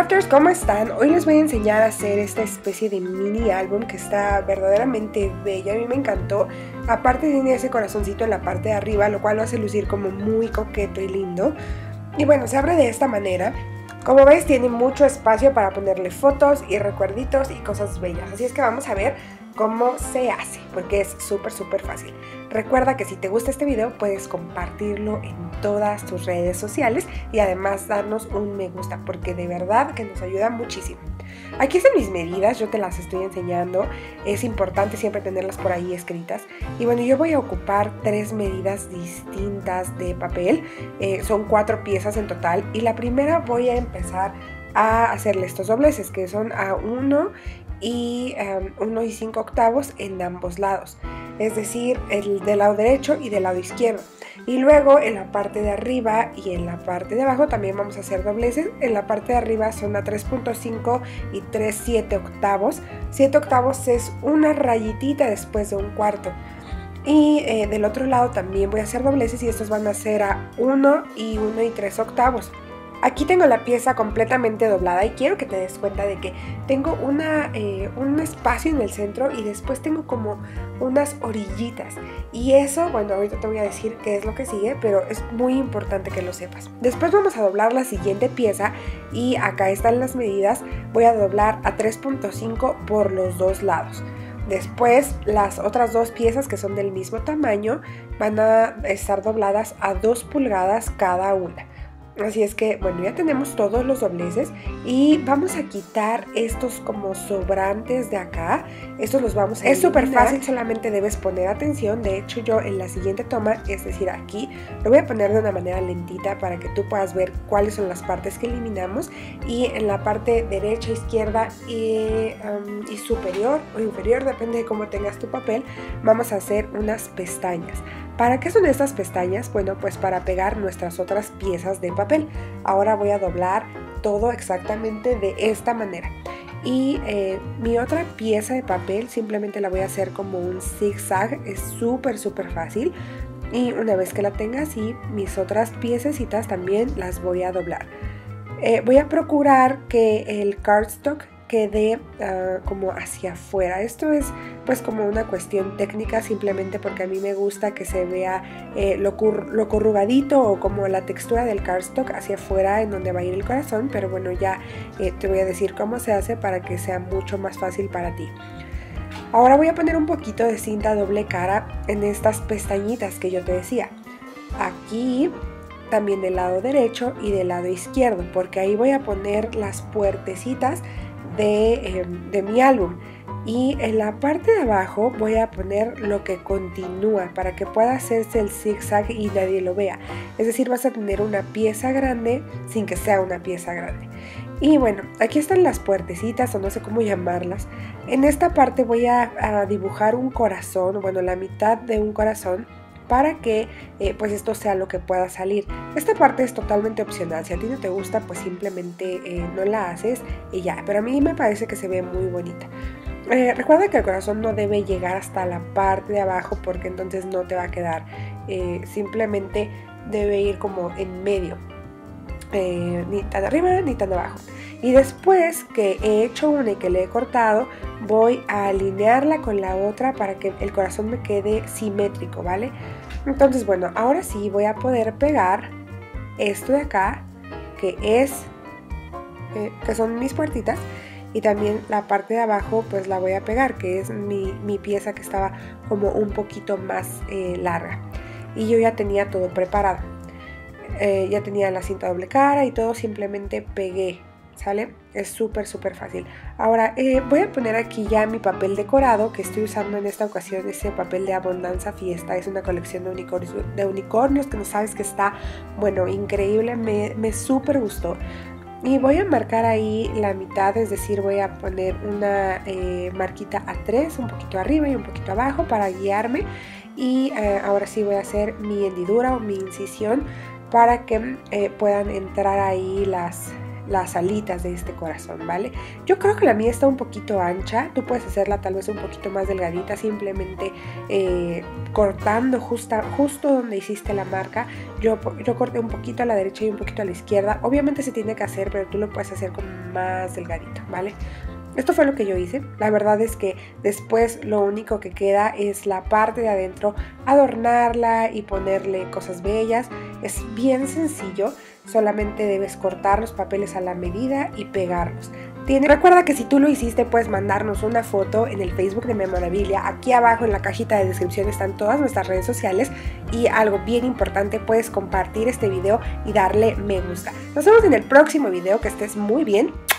crafters, ¿cómo están? Hoy les voy a enseñar a hacer esta especie de mini álbum que está verdaderamente bella. A mí me encantó. Aparte tiene ese corazoncito en la parte de arriba, lo cual lo hace lucir como muy coqueto y lindo. Y bueno, se abre de esta manera. Como ves, tiene mucho espacio para ponerle fotos y recuerditos y cosas bellas. Así es que vamos a ver cómo se hace, porque es súper fácil. Recuerda que si te gusta este video puedes compartirlo en todas tus redes sociales y además darnos un me gusta, porque de verdad que nos ayuda muchísimo. Aquí están mis medidas, yo te las estoy enseñando, es importante siempre tenerlas por ahí escritas. Y bueno, yo voy a ocupar 3 medidas distintas de papel, son 4 piezas en total, y la primera voy a empezar a hacerle estos dobleces que son a 1 y 1 y 5 octavos en ambos lados, es decir, el del lado derecho y del lado izquierdo. Y luego en la parte de arriba y en la parte de abajo también vamos a hacer dobleces. En la parte de arriba son a 3.5 y 3/7 octavos. 7 octavos es una rayitita después de un cuarto. Y del otro lado también voy a hacer dobleces y estos van a ser a 1 y 1 y 3 octavos. Aquí tengo la pieza completamente doblada y quiero que te des cuenta de que tengo un espacio en el centro y después tengo como unas orillitas. Y eso, bueno, ahorita te voy a decir qué es lo que sigue, pero es muy importante que lo sepas. Después vamos a doblar la siguiente pieza y acá están las medidas. Voy a doblar a 3.5 por los dos lados. Después las otras 2 piezas que son del mismo tamaño van a estar dobladas a 2 pulgadas cada una. Así es que, bueno, ya tenemos todos los dobleces y vamos a quitar estos como sobrantes de acá. Estos los vamos a eliminar. Es súper fácil, solamente debes poner atención. De hecho, yo en la siguiente toma, es decir, aquí, lo voy a poner de una manera lentita para que tú puedas ver cuáles son las partes que eliminamos. Y en la parte derecha, izquierda y superior o inferior, depende de cómo tengas tu papel, vamos a hacer unas pestañas. ¿Para qué son estas pestañas? Bueno, pues para pegar nuestras otras piezas de papel. Ahora voy a doblar todo exactamente de esta manera. Y mi otra pieza de papel simplemente la voy a hacer como un zigzag. Es súper fácil. Y una vez que la tenga así, mis otras piececitas también las voy a doblar. Voy a procurar que el cardstock quede como hacia afuera. Esto es pues como una cuestión técnica, simplemente porque a mí me gusta que se vea lo corrugadito o como la textura del cardstock hacia afuera en donde va a ir el corazón, pero bueno, ya te voy a decir cómo se hace para que sea mucho más fácil para ti. Ahora voy a poner un poquito de cinta doble cara en estas pestañitas que yo te decía. Aquí también del lado derecho y del lado izquierdo, porque ahí voy a poner las puertecitas de mi álbum. Y en la parte de abajo voy a poner lo que continúa para que pueda hacerse el zigzag y nadie lo vea. Es decir, vas a tener una pieza grande sin que sea una pieza grande. Y bueno, aquí están las puertecitas, o no sé cómo llamarlas. En esta parte voy a dibujar un corazón, bueno, la mitad de un corazón, para que pues esto sea lo que pueda salir. Esta parte es totalmente opcional. Si a ti no te gusta, pues simplemente no la haces y ya. Pero a mí me parece que se ve muy bonita. Recuerda que el corazón no debe llegar hasta la parte de abajo, porque entonces no te va a quedar. Simplemente debe ir como en medio. Ni tan arriba ni tan abajo. Y después que he hecho una y que le he cortado, voy a alinearla con la otra para que el corazón me quede simétrico, ¿vale? Entonces, bueno, ahora sí voy a poder pegar esto de acá, que son mis puertitas, y también la parte de abajo pues la voy a pegar, que es mi pieza que estaba como un poquito más larga. Y yo ya tenía todo preparado. Ya tenía la cinta doble cara y todo, simplemente pegué, ¿sale? Es súper fácil. Ahora voy a poner aquí ya mi papel decorado, que estoy usando en esta ocasión ese papel de Abundanza Fiesta. Es una colección de unicornios que no sabes que está, bueno, increíble, me súper gustó. Y voy a marcar ahí la mitad, es decir, voy a poner una marquita A3, un poquito arriba y un poquito abajo para guiarme. Y ahora sí voy a hacer mi hendidura o mi incisión para que puedan entrar ahí las alitas de este corazón, ¿vale? Yo creo que la mía está un poquito ancha, tú puedes hacerla tal vez un poquito más delgadita, simplemente cortando justo donde hiciste la marca. Yo corté un poquito a la derecha y un poquito a la izquierda. Obviamente se tiene que hacer, pero tú lo puedes hacer como más delgadito, ¿vale? Esto fue lo que yo hice. La verdad es que después lo único que queda es la parte de adentro, adornarla y ponerle cosas bellas. Es bien sencillo, solamente debes cortar los papeles a la medida y pegarlos. Recuerda que si tú lo hiciste puedes mandarnos una foto en el Facebook de Memorabilia. Aquí abajo en la cajita de descripción están todas nuestras redes sociales y algo bien importante, puedes compartir este video y darle me gusta. Nos vemos en el próximo video, que estés muy bien.